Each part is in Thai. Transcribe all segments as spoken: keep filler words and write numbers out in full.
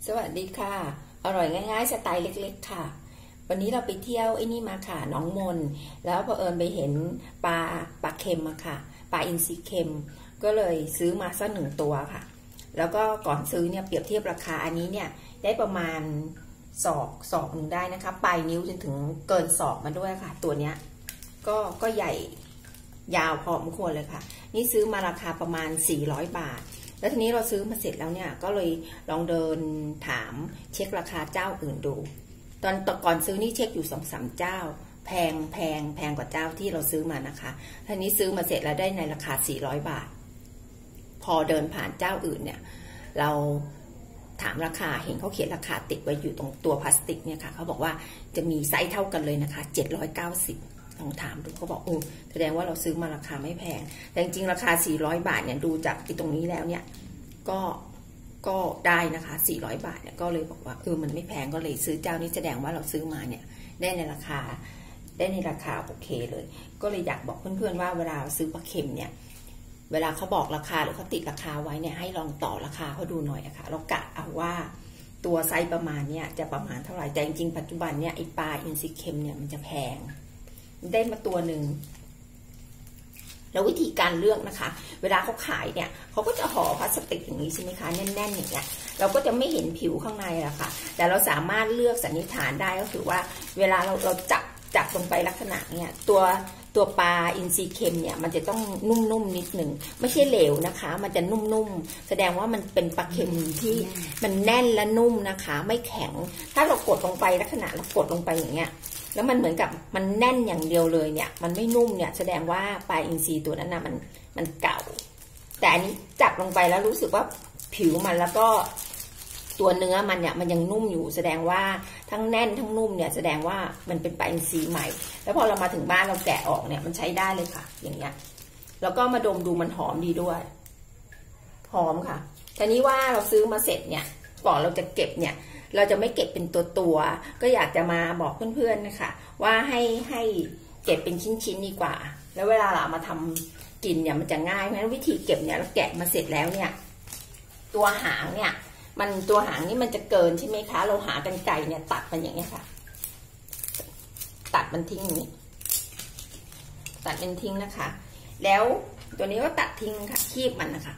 สวัสดีค่ะอร่อยง่ายๆสไตล์เล็กๆค่ะวันนี้เราไปเที่ยวไอ้นี่มาค่ะหนองมนแล้วเผอิญไปเห็นปลาปลาเค็มมาค่ะปลาอินทรีเค็มก็เลยซื้อมาสักหนึ่งตัวค่ะแล้วก็ก่อนซื้อเนี่ยเปรียบเทียบราคาอันนี้เนี่ยได้ประมาณศอกศอกหนึ่งได้นะคะปลายนิ้วจนถึงเกินศอกมาด้วยค่ะตัวเนี้ยก็ก็ใหญ่ยาวพอสมควรเลยค่ะนี่ซื้อมาราคาประมาณสี่ร้อยบาทแล้วทีนี้เราซื้อมาเสร็จแล้วเนี่ยก็เลยลองเดินถามเช็คราคาเจ้าอื่นดูตอนก่อนซื้อนี่เช็คอยู่สองสามเจ้าแพงแพงแพงกว่าเจ้าที่เราซื้อมานะคะทีนี้ซื้อมาเสร็จแล้วได้ในราคาสี่ร้อยบาทพอเดินผ่านเจ้าอื่นเนี่ยเราถามราคาเห็นเขาเขียนราคาติดไว้อยู่ตรงตัวพลาสติกเนี่ยค่ะเขาบอกว่าจะมีไซส์เท่ากันเลยนะคะเจ็ดร้อยเก้าสิบลองถามดูเขาบอกโอ้แสดงว่าเราซื้อมาราคาไม่แพงแต่จริงๆราคาสี่ร้อยบาทเนี่ยดูจากตรงนี้แล้วเนี่ยก็ก็ได้นะคะสี่ร้อยบาทเนี่ยก็เลยบอกว่าเออมันไม่แพงก็เลยซื้อเจ้านี้แสดงว่าเราซื้อมาเนี่ยได้ในราคาได้ในราคาโอเคเลยก็เลยอยากบอกเพื่อนๆว่าเวลาซื้อปลาเค็มเนี่ยเวลาเขาบอกราคาหรือเขาติดราคาไว้เนี่ยให้ลองต่อราคาเขาดูหน่อยนะคะเรากะเอาว่าตัวไซส์ประมาณเนี่ยจะประมาณเท่าไหร่แต่จริงๆปัจจุบันเนี่ยไอปลาอินทรีเค็มเนี่ยมันจะแพงได้มาตัวหนึ่งแล้ววิธีการเลือกนะคะเวลาเขาขายเนี่ยเขาก็จะห่อพลาสติกอย่างนี้ใช่ไหมคะแน่นๆอย่างเงี้ยเราก็จะไม่เห็นผิวข้างในอะค่ะแต่เราสามารถเลือกสันนิษฐานได้ก็คือว่าเวลาเราเราจับจับลงไปลักษณะเนี่ยตัวตัวปลาอินทรีเค็มเนี่ยมันจะต้องนุ่มๆนิดหนึ่งไม่ใช่เหลวนะคะมันจะนุ่มๆแสดงว่ามันเป็นปลาเค็มที่มันแน่นและนุ่มนะคะไม่แข็งถ้าเรากดลงไปลักษณะเรากดลงไปอย่างเงี้ยแล้วมันเหมือนกับมันแน่นอย่างเดียวเลยเนี่ยมันไม่นุ่มเนี่ยแสดงว่าปลาอินทรีตัวนั้นนะมันมันเก่าแต่อันนี้จับลงไปแล้วรู้สึกว่าผิวมันแล้วก็ตัวเนื้อมันเนี่ยมันยังนุ่มอยู่แสดงว่าทั้งแน่นทั้งนุ่มเนี่ยแสดงว่ามันเป็นปลาอินทรีใหม่แล้วพอเรามาถึงบ้านเราแกะออกเนี่ยมันใช้ได้เลยค่ะอย่างเงี้ยแล้วก็มาดมดูมันหอมดีด้วยหอมค่ะทีนี้ว่าเราซื้อมาเสร็จเนี่ยก่อนเราจะเก็บเนี่ยเราจะไม่เก็บเป็นตัวตัวก็อยากจะมาบอกเพื่อนๆนะคะว่าให้ให้เก็บเป็นชิ้นๆดีกว่าแล้วเวลาเรามาทำกินเนี่ยมันจะง่ายเพราะฉะนั้นวิธีเก็บเนี่ยเราแกะมาเสร็จแล้วเนี่ยตัวหางเนี่ยมันตัวหางนี่มันจะเกินใช่ไหมคะเราหากรรไกรเนี่ยตัดมันอย่างเงี้ยค่ะตัดมันทิ้งอย่างนี้ตัดเป็นทิ้งนะคะแล้วตัวนี้ก็ตัดทิ้งค่ะคีบมันนะคะ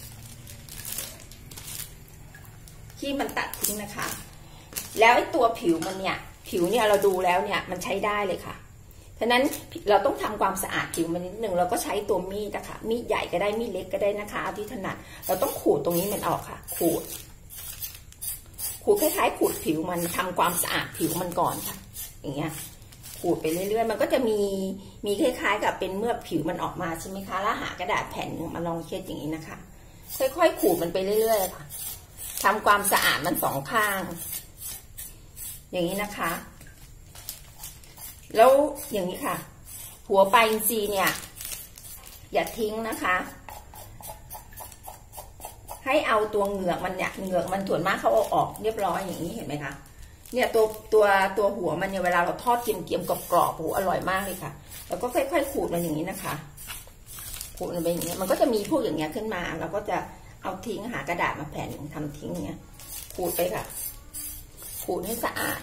ที่มันตัดทิ้งนะคะแล้วไอ้ตัวผิวมันเนี่ยผิวเนี่ยเราดูแล้วเนี่ยมันใช้ได้เลยค่ะฉะนั้นเราต้องทำความสะอาดผิวมันนิดหนึ่งเราก็ใช้ตัวมีดนะคะมีดใหญ่ก็ได้มีดเล็กก็ได้นะคะเอาที่ถนัดเราต้องขูดตรงนี้มันออกค่ะขูดขูดคล้ายๆขูดผิวมันทำความสะอาดผิวมันก่อนค่ะอย่างเงี้ยขูดไปเรื่อยๆมันก็จะมีมีคล้ายๆกับเป็นเมื่อผิวมันออกมาใช่ไหมคะแล้วหากระดาษแผ่นมาลองเช็ดอย่างนี้นะคะค่อยๆขูดมันไปเรื่อยๆค่ะทำความสะอาดมันสองข้างอย่างนี้นะคะแล้วอย่างนี้ค่ะหัวปลาอินทรีเนี่ยอย่าทิ้งนะคะให้เอาตัวเหงือกมันเนี่ยเหงือกมันส่วนมากเขาเอาออกเรียบร้อยอย่างนี้เห็นไหมคะเนี่ยตัวตัวตัวหัวมันเนี่ยเวลาเราทอดเกรียมๆกรอบๆโหอร่อยมากเลยค่ะแล้วก็ค่อยๆขูดมันอย่างนี้นะคะขูดมันไปอย่างนี้มันก็จะมีพวกอย่างเงี้ยขึ้นมาเราก็จะเอาทิ้งหากระดาษมาแผ่นทำทิ้งเงี้ยขูดไปค่ะขูดให้สะอาด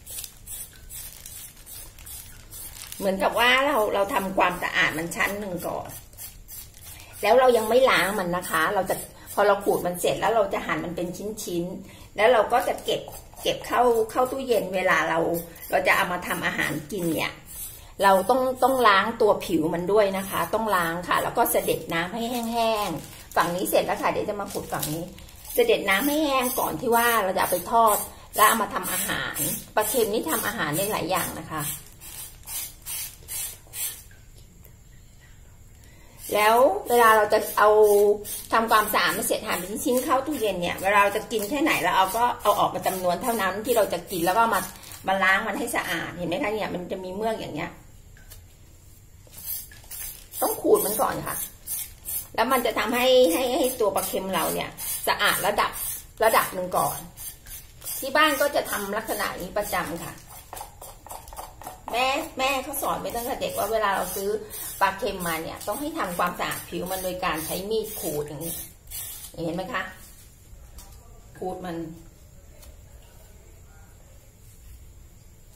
เหมือนกับว่าเราเราทำความสะอาดมันชั้นหนึ่งก่อนแล้วเรายังไม่ล้างมันนะคะเราจะพอเราขูดมันเสร็จแล้วเราจะหั่นมันเป็นชิ้นๆแล้วเราก็จะเก็บเก็บเข้าเข้าตู้เย็นเวลาเราเราจะเอามาทำอาหารกินเนี่ยเราต้องต้องล้างตัวผิวมันด้วยนะคะต้องล้างค่ะแล้วก็เสด็จน้ำให้แห้งๆฝั่งนี้เสร็จแล้วค่ะเดี๋ยวจะมาขูดฝั่งนี้เสด็จน้ำให้แห้งก่อนที่ว่าเราจะเอาไปทอดแล้วเอามาทำอาหารปลาเค็มนี่ทำอาหารได้หลายอย่างนะคะแล้วเวลาเราจะเอาทำความสะอาดมาเสร็จหั่นเป็นชิ้นเข้าตู้เย็นเนี่ยเวลาเราจะกินแค่ไหนเราเอาก็เอาออกมาจำนวนเท่านั้นที่เราจะกินแล้วก็มามาล้างมันให้สะอาดเห็นไหมคะเนี่ยมันจะมีเมือกอย่างเงี้ยต้องขูดมันก่อนค่ะแล้วมันจะทำให้ให้ให้ตัวปลาเค็มเราเนี่ยสะอาดระดับระดับหนึ่งก่อนที่บ้านก็จะทำลักษณะนี้ประจำค่ะแม่แม่เขาสอนไปตั้งแต่เด็กว่าเวลาเราซื้อปลาเค็มมาเนี่ยต้องให้ทำความสะอาดผิวมันโดยการใช้มีดขูดอย่างนี้เห็นไหมคะขูดมัน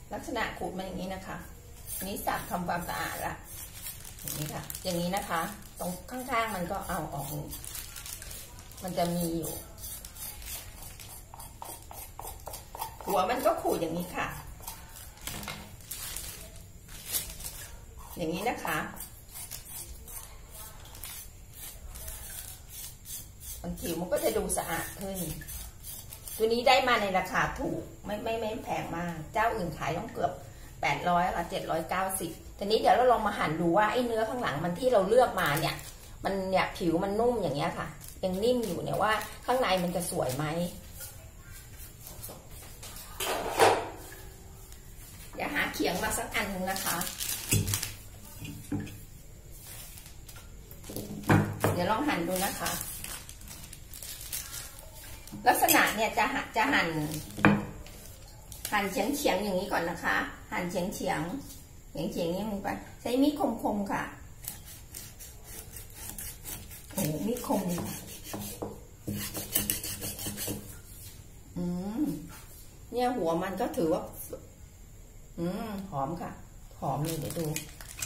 ลักษณะขูดมาอย่างนี้นะคะนี้สับทำความสะอาดละอย่างนี้ค่ะอย่างนี้นะคะตรงข้างๆมันก็เอาออกมันจะมีอยู่หัวมันก็ขูดอย่างนี้ค่ะอย่างนี้นะคะมันผิวมันก็จะดูสะอาดขึ้นตัวนี้ได้มาในราคาถูกไม่ไม่ไม่แพงมากเจ้าอื่นขายต้องเกือบแปดร้อยละเจ็ดร้อยเก้าสิบทีนี้เดี๋ยวเราลองมาหั่นดูว่าไอ้เนื้อข้างหลังมันที่เราเลือกมาเนี่ยมันเนี่ยผิวมันนุ่มอย่างเงี้ยค่ะยังนิ่มอยู่เนี่ยว่าข้างในมันจะสวยไหมเดี๋ยวหาเขียงมาสักอันนึงนะคะเดี๋ยวลองหั่นดูนะคะลักษณะเนี่ยจะจะหั่นหั่นเฉียงเฉียงอย่างนี้ก่อนนะคะหั่นเฉียงเฉียงเฉียงเฉียงนี้ลงไปใช้มีดคมๆค่ะโอ้มีดคมดีอืมเนี่ยหัวมันก็ถือว่าอืมหอมค่ะหอมเลยเดี๋ยวดู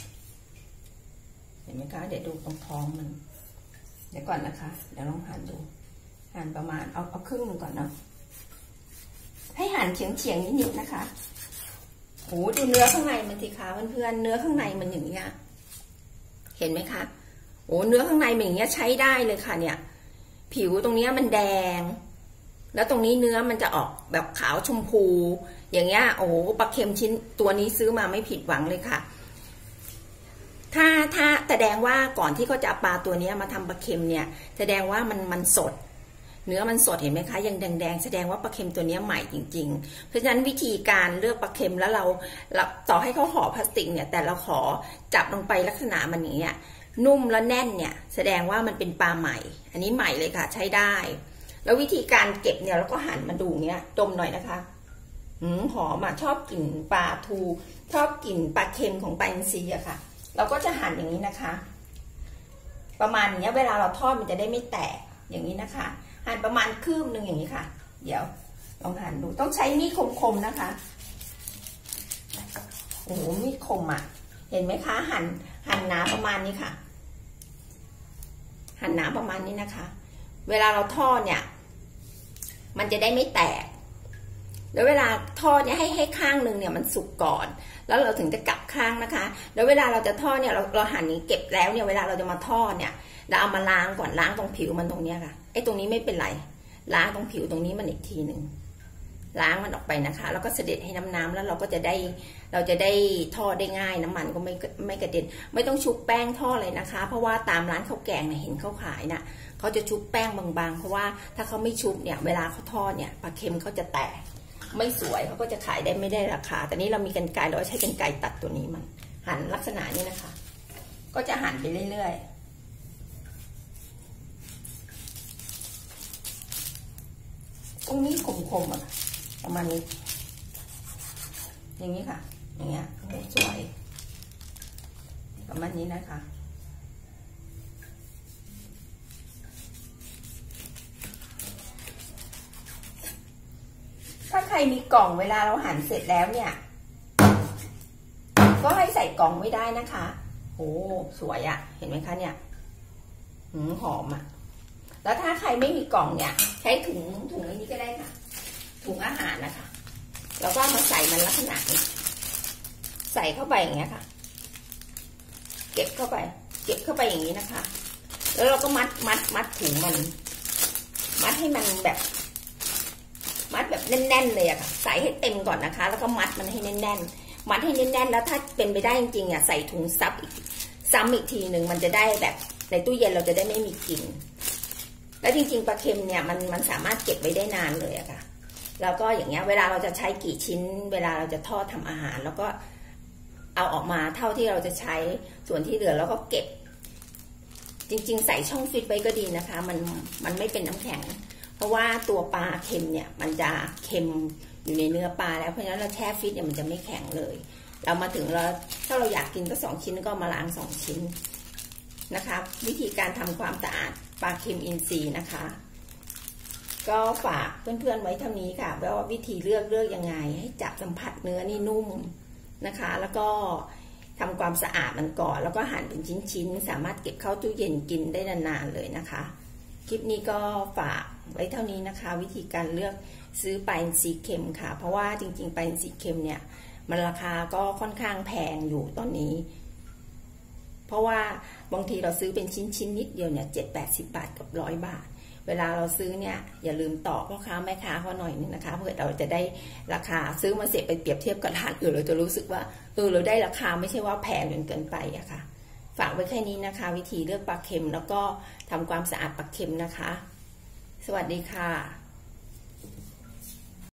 เห็นไหมคะเดี๋ยวดูตรงท้องมันเดี๋ยวก่อนนะคะเดี๋ยวลองหั่นดูหั่นประมาณเอาเอาครึ่งนึงก่อนเนาะให้หั่นเฉียงเฉียงนิดๆนะคะโอ้ดูเนื้อข้างในมันสิคะเพื่อนๆเนื้อข้างในมันอย่างเงี้ยเห็นไหมคะโอ้เนื้อข้างในมันอย่างเงี้ยใช้ได้เลยค่ะเนี่ยผิวตรงเนี้ยมันแดงแล้วตรงนี้เนื้อมันจะออกแบบขาวชมพูอย่างเงี้ยโอ้ปลาเค็มชิ้นตัวนี้ซื้อมาไม่ผิดหวังเลยค่ะถ้าถ้าแสดงว่าก่อนที่เขาจะเอาปลาตัวนี้มาทำปลาเค็มเนี่ยแสดงว่ามันมันสดเนื้อมันสดเห็นไหมคะยังแดงๆแสดงว่าปลาเค็มตัวนี้ใหม่จริงๆเพราะฉะนั้นวิธีการเลือกปลาเค็มแล้วเราต่อให้เขาห่อพลาสติกเนี่ยแต่เราขอจับลงไปลักษณะมันอย่างเงี้ยนุ่มแล้วแน่นเนี่ยแสดงว่ามันเป็นปลาใหม่อันนี้ใหม่เลยค่ะใช้ได้แล้ววิธีการเก็บเนี่ยเราก็หั่นมาดูเนี้ยดมหน่อยนะคะอืมหอมอ่ะชอบกลิ่นปลาทูชอบกลิ่นปลาเค็มของปลาอินทรีอะค่ะเราก็จะหั่นอย่างนี้นะคะประมาณนี้เวลาเราทอดมันจะได้ไม่แตกอย่างนี้นะคะหั่นประมาณคืบหนึ่งอย่างนี้ค่ะเดี๋ยวลองหั่นดูต้องใช้มีดคมๆนะคะโอ้โหมีดคมอ่ะเห็นไหมคะหั่นหั่นหนาประมาณนี้ค่ะหั่นหนาประมาณนี้นะคะเวลาเราทอดเนี่ยมันจะได้ไม่แตกแล้วเวลาทอดเนี่ยให้ให้ข้างหนึ่งเนี่ยมันสุกก่อนแล้วเราถึงจะกลับข้างนะคะแล้วเวลาเราจะทอดเนี่ยเราเราหั่นนี้เก็บแล้วเนี่ยเวลาเราจะมาทอดเนี่ยเราเอามาล้างก่อนล้างตรงผิวมันตรงเนี้ยค่ะไอ้ตรงนี้ไม่เป็นไรล้างตรงผิวตรงนี้มันอีกทีหนึ่งล้างมันออกไปนะคะแล้วก็เสด็จให้น้ำน้ำแล้วเราก็จะได้เราจะได้ทอดได้ง่ายน้ำมันก็ไม่ไม่กระเด็นไม่ต้องชุบแป้งทอดเลยนะคะเพราะว่าตามร้านข้าวแกงเนี่ยเห็นเขาขายน่ะเขาจะชุบแป้งบางๆเพราะว่าถ้าเขาไม่ชุบเนี่ยเวลาเขาทอดเนี่ยปลาเค็มเขาจะแตกไม่สวยเขาก็จะขายได้ไม่ได้ราคาแต่นี้เรามีกรรไกรเราใช้กรรไกรตัดตัวนี้มันหั่นลักษณะนี้นะคะก็จะหั่นไปเรื่อยๆตรงนี้คมๆอ่ะประมาณนี้อย่างนี้ค่ะอย่างเงี้ยสวยประมาณนี้นะคะถ้าใครมีกล่องเวลาเราหั่นเสร็จแล้วเนี่ยก็ให้ใส่กล่องไม่ได้นะคะโอ้สวยอะเห็นไหมคะเนี่ยหืมหอมอะแล้วถ้าใครไม่มีกล่องเนี่ยใช้ถุงถุงนี้ก็ได้ค่ะถุงอาหารนะคะแล้วก็มาใส่มันลักษณะนี้ใส่เข้าไปอย่างเงี้ยค่ะเก็บเข้าไปเก็บเข้าไปอย่างนี้นะคะแล้วเราก็มัดมัดมัดถุงมันมัดให้มันแบบมัดแบบแน่นๆเลยอะค่ะใส่ให้เต็มก่อนนะคะแล้วก็มัดมันให้แน่นๆมัดให้แน่นๆแล้วถ้าเป็นไปได้จริงๆอะใส่ถุงซับอีกซ้ำอีกทีหนึ่งมันจะได้แบบในตู้เย็นเราจะได้ไม่มีกลิ่นแล้วจริงๆปลาเค็มเนี่ยมันมันสามารถเก็บไว้ได้นานเลยอะค่ะแล้วก็อย่างเงี้ยเวลาเราจะใช้กี่ชิ้นเวลาเราจะทอดทำอาหารแล้วก็เอาออกมาเท่าที่เราจะใช้ส่วนที่เหลือแล้วก็เก็บจริงๆใส่ช่องฟิตไว้ก็ดีนะคะมันมันไม่เป็นน้ำแข็งเพราะว่าตัวปลาเค็มเนี่ยมันจะเค็มอยู่ในเนื้อปลาแล้วเพราะฉะนั้นเราแช่ฟิตเนี่ยมันจะไม่แข็งเลยเรามาถึงเราถ้าเราอยากกินก็สองชิ้นก็มาล้างสองชิ้นนะคะวิธีการทำความสะอาดปลาเค็มอินทรีย์นะคะก็ฝากเพื่อนๆไว้เท่านี้ค่ะว่าวิธีเลือกเลือกยังไงให้จับสัมผัสเนื้อนี่นุ่มนะคะแล้วก็ทำความสะอาดมันก่อนแล้วก็หั่นเป็นชิ้นๆสามารถเก็บเข้าตู้เย็นกินได้นานๆเลยนะคะคลิปนี้ก็ฝากไว้เท่านี้นะคะวิธีการเลือกซื้อปลาอินทรีเค็มค่ะเพราะว่าจริงๆปลาอินทรีเค็มเนี่ยมันราคาก็ค่อนข้างแพงอยู่ตอนนี้เพราะว่าบางทีเราซื้อเป็นชิ้นๆนิดเดียวเนี่ยเจ็ดแปดสิบบาทกับร้อยบาทเวลาเราซื้อเนี่ยอย่าลืมต่อพ่อค้าแม่ค้าเขาหน่อยนึงนะคะเพื่อเราจะได้ราคาซื้อมาเสร็จไปเปรียบเทียบกับร้านอื่นเราจะรู้สึกว่าเออเราได้ราคาไม่ใช่ว่าแพงจนเกินไปอะค่ะฝากไว้แค่นี้นะคะวิธีเลือกปลาเค็มแล้วก็ทำความสะอาดปลาเค็มนะคะสวัสดีค่ะ